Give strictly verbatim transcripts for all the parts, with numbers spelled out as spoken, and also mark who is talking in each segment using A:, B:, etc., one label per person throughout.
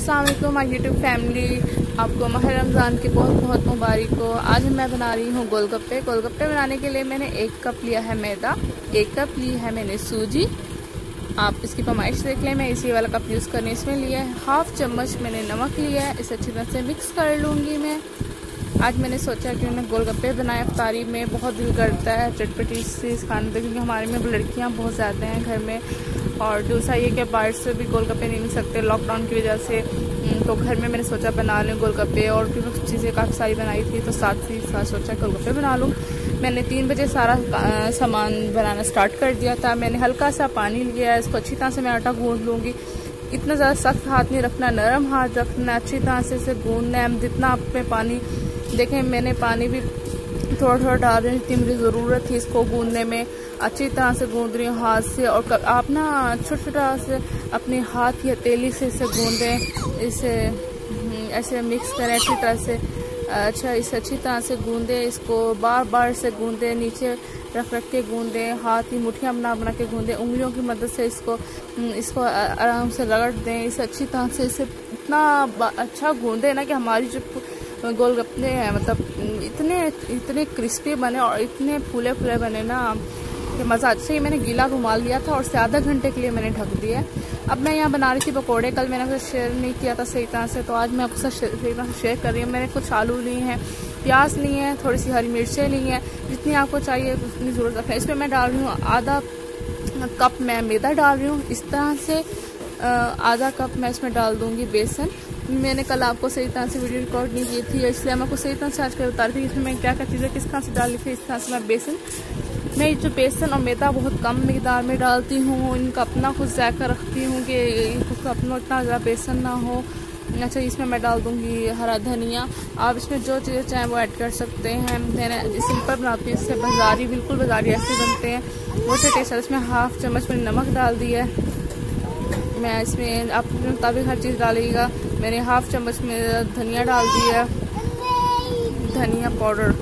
A: अस्सलाम वालेकुम my YouTube family, आपको माह रमज़ान की बहुत बहुत मुबारक हो। आज मैं बना रही हूँ गोलगप्पे। गोलगप्पे बनाने के लिए मैंने एक कप लिया है मैदा, एक कप ली है मैंने सूजी। आप इसकी पैमाइश देख लें, मैं इसी वाला कप यूज़ करने इसमें लिया है। हाफ चम्मच मैंने नमक लिया है, इसे अच्छी तरह से मिक्स कर लूँगी मैं। आज मैंने सोचा कि मैं गोलगप्पे बनाए अफ्तारी में, बहुत दिल करता है चटपटी सी खाने में, क्योंकि हमारे में लड़कियाँ बहुत ज़्यादा हैं घर में। और दूसरा ये कि बाहर से भी गोलगप्पे नहीं मिल सकते लॉकडाउन की वजह से, तो घर में मैंने सोचा बना लूँ गोलगप्पे। और भी चीज़ें काफ़ी सारी बनाई थी, तो साथ ही साथ सोचा गोलगप्पे बना लूँ। मैंने तीन बजे सारा सामान बनाना स्टार्ट कर दिया था। मैंने हल्का सा पानी लिया है, इसको अच्छी तरह से मैं आटा गूँध लूँगी। इतना ज़्यादा सख्त हाथ नहीं रखना, नरम हाथ रखना, अच्छी तरह से इसे गूँधना है। जितना आप में पानी देखें, मैंने पानी भी थोड़ा थोड़ा डाल रही हूँ, जितनी मुझे ज़रूरत थी इसको गूँधने में। अच्छी तरह से गूँध रही हूँ हाथ से। और आप ना छोटा छोटा से अपने हाथ या हथेली से इसे गूँधें, इसे ऐसे मिक्स करें अच्छी तरह से। अच्छा, इसे अच्छी तरह से गूँधें, इसको बार बार से गूँधें, नीचे रख रख के गूँधें, हाथ की मुठ्ठियाँ बना बना के गूँधें, उंगलियों की मदद से इसको इसको आराम से रगड़ दें। इसे अच्छी तरह से इसे इतना अच्छा गूँधें ना कि हमारी जो गोलगप्पे हैं मतलब इतने इतने क्रिस्पी बने और इतने फूले फूले बने ना कि मज़ा। अच्छा, ये मैंने गीला रुमाल लिया था और इसे आधा घंटे के लिए मैंने ढक दिया। अब मैं यहाँ बना रही थी पकोड़े। कल मैंने आपसे शेयर नहीं किया था सही तरह से, तो आज मैं आपके साथ सही तरह से शेयर कर रही हूँ। मैंने कुछ आलू लिए हैं, प्याज लिए हैं, थोड़ी सी हरी मिर्चें ली हैं, जितनी आपको चाहिए उतनी ज़रूरत रखें। इसमें मैं डाल रही हूँ आधा कप मैं मैदा डाल रही हूँ। इस तरह से आधा कप मैं इसमें डाल दूँगी बेसन। मैंने कल आपको सही तरह से वीडियो रिकॉर्ड नहीं की थी, इसलिए मैं आपको सही तरह से आज कर बता रही थी इसमें मैं क्या क्या चीज़ें किस तरह से डाली थी। इस तरह से मैं बेसन मैं जो बेसन और मैदा बहुत कम मिकदार में डालती हूँ, इनका अपना कुछ जायका रखती हूँ कि कुछ अपना इतना ज़्यादा बेसन ना हो। अच्छा, इसमें मैं डाल दूँगी हरा धनिया। आप इसमें जो चीज़ें चाहें वो ऐड कर सकते हैं। मैंने सिंपल बनाती हूँ, इससे बाजारी बिल्कुल बाजारी ऐसे बनते हैं, वो से टेस्ट है। इसमें हाफ चम्मच मैंने नमक डाल दिया है। मैं इसमें आप अपने मुताबिक हर चीज़ डालिएगा। मैंने हाफ चम्मच में धनिया डाल दिया, धनिया पाउडर,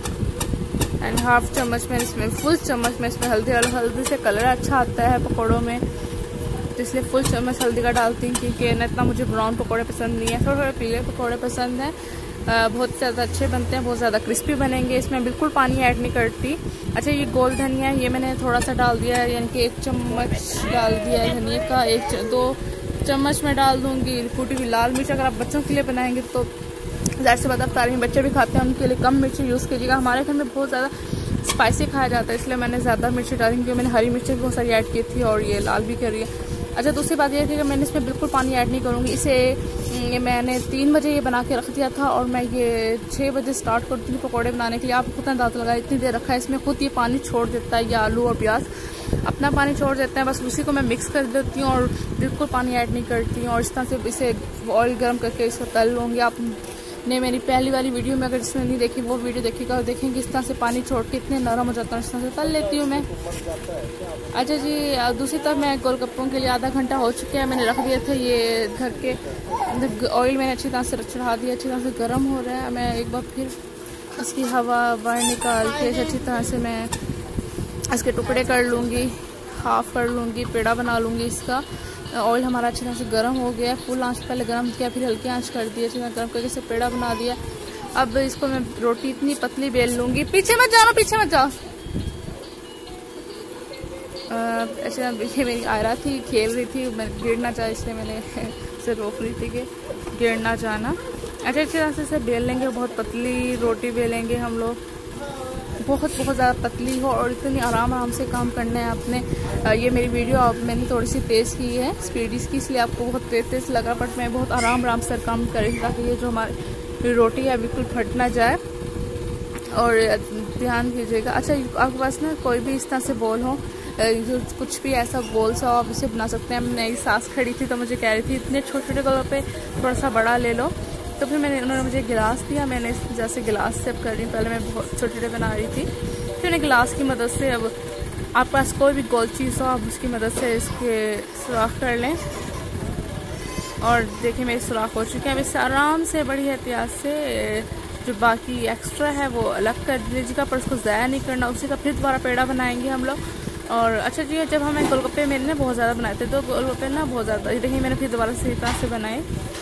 A: एंड हाफ चम्मच में इसमें फुल चम्मच में इसमें हल्दी। हल्दी से कलर अच्छा आता है पकौड़ों में, तो इसलिए फुल चम्मच हल्दी का डालती हूँ, क्योंकि न इतना मुझे ब्राउन पकौड़े पसंद नहीं है, थोड़े थोड़े पीले पकौड़े पसंद हैं। बहुत ज़्यादा अच्छे बनते हैं, बहुत ज़्यादा क्रिस्पी बनेंगे। इसमें बिल्कुल पानी ऐड नहीं करती। अच्छा, ये गोल धनिया ये मैंने थोड़ा सा डाल दिया है, यानी कि एक चम्मच डाल दिया है धनिया का। एक दो चम्मच में डाल दूँगी फूटी हुई लाल मिर्च। अगर आप बच्चों के लिए बनाएंगे तो ज़्यादा से ज़्यादा तारीफ बच्चे भी खाते हैं, उनके लिए कम मिर्ची यूज़ कीजिएगा। हमारे घर में बहुत ज़्यादा स्पाइसी खाया जाता है, इसलिए मैंने ज़्यादा मिर्ची डाली, क्योंकि मैंने हरी मिर्ची बहुत सारी ऐड की थी और ये लाल भी कर रही है। अच्छा, दूसरी बात यह थी कि मैंने इसमें बिल्कुल पानी ऐड नहीं करूँगी। इसे ये मैंने तीन बजे ये बना के रख दिया था और मैं ये छः बजे स्टार्ट करती हूँ पकौड़े बनाने के लिए। आप खुद अंदाज़ा लगाए, इतनी देर रखा है, इसमें खुद ये पानी छोड़ देता है। ये आलू और प्याज अपना पानी छोड़ देते हैं, बस उसी को मैं मिक्स कर देती हूँ और बिल्कुल पानी ऐड नहीं करती हूँ। और इस तरह से इसे ऑयल गर्म करके इसको तल लूँगी। आप ने मेरी पहली वाली वीडियो में अगर जिसने नहीं देखी वो वीडियो देखिएगा और देखेंगे इस तरह से पानी छोड़ के इतने नरम हो जाता है, इस तरह से तल लेती हूँ मैं। अच्छा जी, दूसरी तरफ मैं गोलगप्पों के लिए आधा घंटा हो चुका है, मैंने रख दिया था ये ढक के। ऑयल मैंने अच्छी तरह से चढ़ा दिया, अच्छी तरह से गर्म हो रहा है। मैं एक बार फिर इसकी हवा बाहर निकाल के अच्छी तरह से मैं इसके टुकड़े कर लूँगी, हाफ कर लूँगी, पेड़ा बना लूँगी इसका। ऑयल हमारा अच्छी तरह से गर्म हो गया, फुल आंच पहले गर्म किया, फिर हल्की आंच कर दी, अच्छी तरह गर्म करके इसे पेड़ा बना दिया। अब इसको मैं रोटी इतनी पतली बेल लूँगी। पीछे मत जाओ, पीछे मत जाओ। अच्छा, ये मेरी आयरा थी, खेल रही थी, मैं गिरना चाह, इसलिए मैंने इसे रोक रही थी कि गिरना जाना। अच्छा, अच्छी तरह से इसे बेल लेंगे, बहुत पतली रोटी बेलेंगे हम लोग, बहुत बहुत ज़्यादा पतली हो और इतनी आराम आराम से काम करना है आपने। ये मेरी वीडियो आप मैंने थोड़ी सी तेज़ की है स्पीड इसकी, इसलिए आपको बहुत तेज़ तेज़ लगा, बट मैं बहुत आराम आराम से काम करेंगे ताकि ये जो हमारी रोटी है बिल्कुल फट ना जाए, और ध्यान दीजिएगा। अच्छा, आपके पास ना कोई भी इस तरह से बोल हो, कुछ भी ऐसा गोल सा आप इसे बना सकते हैं। मेरी सास खड़ी थी तो मुझे कह रही थी इतने छोटे छोटे गोलों पे थोड़ा सा बड़ा ले लो, तो फिर मैंने उन्होंने मुझे गिलास दिया। मैंने जैसे गिलास से अब कर रही हूँ, पहले मैं बहुत छोटे छोटे बना रही थी, फिर मैंने गिलास की मदद से, अब आपके पास कोई भी गोल चीज़ हो आप उसकी मदद से इसके सुराख कर लें। और देखिए मेरे सुराख हो चुके हैं। अब इससे आराम से बड़ी एहतियात से जो बाकी एक्स्ट्रा है वो अलग कर दीजिएगा, पर उसको ज़ाया नहीं करना, उसी का फिर दोबारा पेड़ा बनाएंगे हम लोग। और अच्छा जी, जब हमें गोलगप्पे मैंने ना बहुत ज़्यादा बनाए थे, तो गोलगप्पे ना बहुत ज़्यादा, देखिए मैंने फिर दोबारा से इस तरह से बनाए,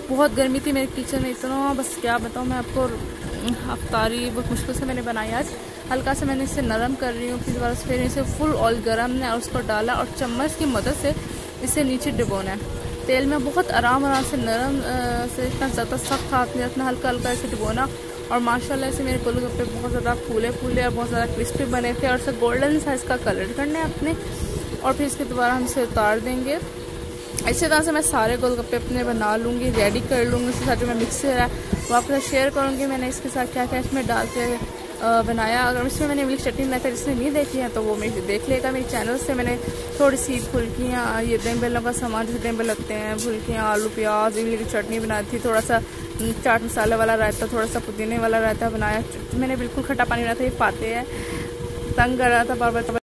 A: बहुत गर्मी थी मेरे किचन में, इतना बस क्या बताऊँ मैं आपको। अफ्तारी बहुत मुश्किल से मैंने बनाई आज। हल्का से मैंने इसे नरम कर रही हूँ, फिर बस फिर इसे फुल ऑयल गरम है और उसको डाला और चम्मच की मदद से इसे नीचे डुबोना है तेल में। बहुत आराम आराम से नरम से, इतना ज़्यादा सख्त हाथ नहीं रखना, हल्का हल्का इसे डुबोना। और माशाल्लाह से मेरे गोलगप्पे बहुत ज़्यादा फूले फूले और बहुत ज़्यादा क्रिस्पी बने थे, और इसे गोल्डन सा इसका कलर करना है अपने। और फिर इसके दोबारा हम इसे उतार देंगे। इसी तरह से मैं सारे गोलगप्पे अपने बना लूँगी, रेडी कर लूँगी। उसके साथ जो मैं मिक्सर है वो आपके साथ शेयर करूँगी मैंने इसके साथ क्या क्या इसमें डाल के बनाया। अगर इसमें मैंने इमली चटनी बनाई था, जिसने नहीं देखी है तो वो मेरे देख लेगा मेरे चैनल से। मैंने थोड़ी सी फुल्कियाँ, ये दही बेलों का सामान जैसे दही बेल लगते हैं, फुल्कियाँ, आलू प्याज, इमली की चटनी बनाई थी, थोड़ा सा चाट मसाला वाला रायता, थोड़ा सा पुदीने वाला रायता बनाया। मैंने बिल्कुल खट्टा पानी बनाया था, ये पाते हैं तंग कर रहा था बार बार।